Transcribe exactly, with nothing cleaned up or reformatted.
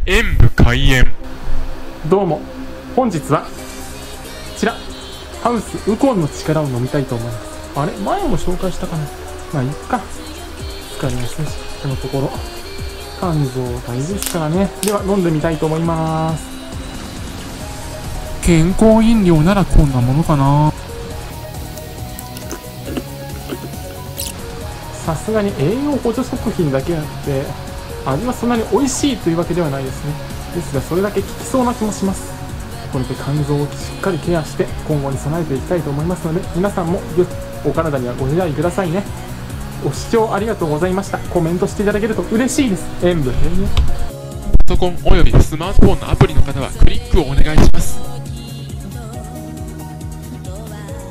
演武開演。 どうも、本日はこちらハウスウコンの力を飲みたいと思います。あれ前も紹介したかな。まあいいか、使いやすいし、このところ肝臓大事ですからね。では飲んでみたいと思います。 健康飲料ならこんなものかな。 さすがに栄養補助食品だけあって味はそんなに美味しいというわけではないですね。ですがそれだけ効きそうな気もします。これで肝臓をしっかりケアして今後に備えていきたいと思いますので、皆さんもお体にはご自愛くださいね。ご視聴ありがとうございました。コメントしていただけると嬉しいです。演武閉園。 パソコンおよびスマートフォンのアプリの方はクリックをお願いします。